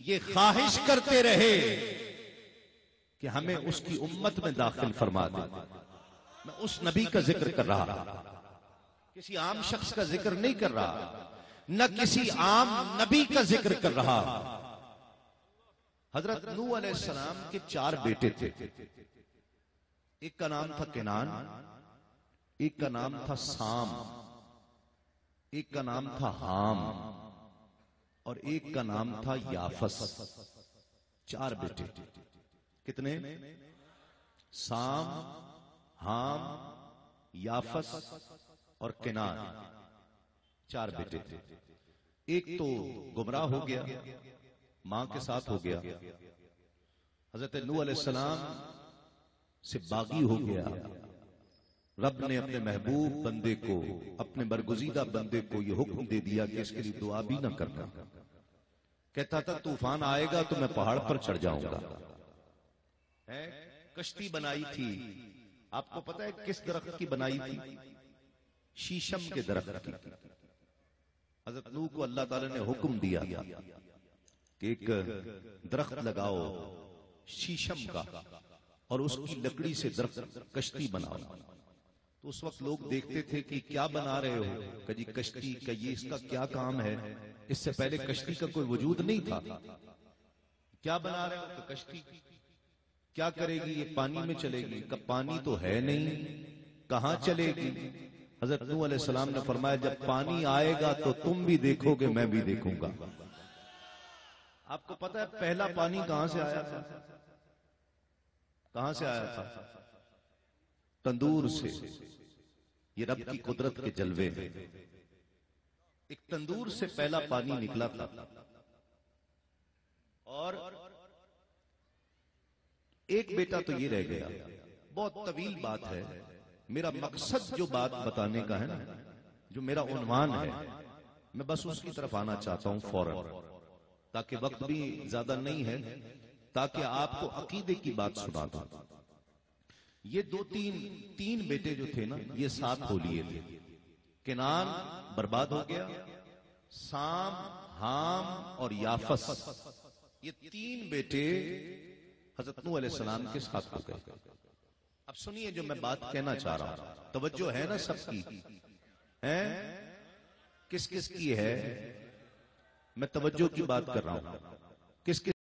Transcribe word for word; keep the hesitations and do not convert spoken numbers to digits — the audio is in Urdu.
یہ خواہش کرتے رہے کہ ہمیں اس کی امت میں داخل فرما دے. میں اس نبی کا ذکر کر رہا، کسی عام شخص کا ذکر نہیں کر رہا، نہ کسی عام نبی کا ذکر کر رہا. حضرت نوح علیہ السلام کے چار بیٹے تھے. ایک کا نام تھا کنان، ایک کا نام تھا سام، ایک کا نام تھا حام، اور ایک کا نام تھا یافس. چار بیٹے. کتنے؟ سام، حام، یافس اور کنان. چار بیٹے تھے. ایک تو گمراہ ہو گیا، ماں کے ساتھ ہو گیا. حضرت نوح علیہ السلام سے باغی ہو گیا. رب نے اپنے محبوب بندے کو، اپنے برگزیدہ بندے کو یہ حکم دے دیا کہ اس کے لیے دعا بھی نہ کرنا. کہتا تھا طوفان آئے گا تو میں پہاڑ پر چڑھ جاؤں گا. کشتی بنائی تھی، آپ کو پتا ہے کس درخت کی بنائی تھی؟ شیشم کے درخت کی. حضرت نوح کو اللہ تعالی نے حکم دیا کہ ایک درخت لگاؤ شیشم کا، اور اس کی لکڑی سے درخت کشتی بناؤ. تو اس وقت لوگ دیکھتے تھے کہ کیا بنا رہے ہو، کہ جی کشتی کا یہ اس کا کیا کام ہے؟ اس سے پہلے کشتی کا کوئی وجود نہیں تھا. کیا بنا رہے ہو؟ کہ کشتی کیا کرے گی؟ یہ پانی میں چلے گی. کہ پانی تو ہے نہیں، کہاں چلے گی؟ حضرت نوح علیہ السلام نے فرمایا جب پانی آئے گا تو تم بھی دیکھو گے، میں بھی دیکھوں گا. آپ کو پتا ہے پہلا پانی کہاں سے آیا تھا؟ کہاں سے آیا تھا؟ تندور سے. یہ رب کی قدرت کے جلوے ہیں. ایک تندور سے پہلا پانی نکلا تھا. اور ایک بیٹا تو یہ رہ گیا. بہت طویل بات ہے. میرا مقصد جو بات بتانے کا ہے نا، جو میرا عنوان ہے، میں بس اس کی طرف آنا چاہتا ہوں فوراً، تاکہ وقت بھی زیادہ نہیں ہے، تاکہ آپ کو عقیدے کی بات سنا دوں. یہ دو تین تین بیٹے جو تھے نا، یہ سات ہو لیے تھے. کنان برباد ہو گیا، سام، حام اور یافس، یہ تین بیٹے حضرت نوح علیہ السلام کے ساتھ ہو گئے. اب سنیے جو میں بات کہنا چاہ رہا ہوں. توجہ ہے نا سب کی؟ ہیں؟ کس کس کی ہے؟ میں توجہ کی بات کر رہا ہوں. کس کس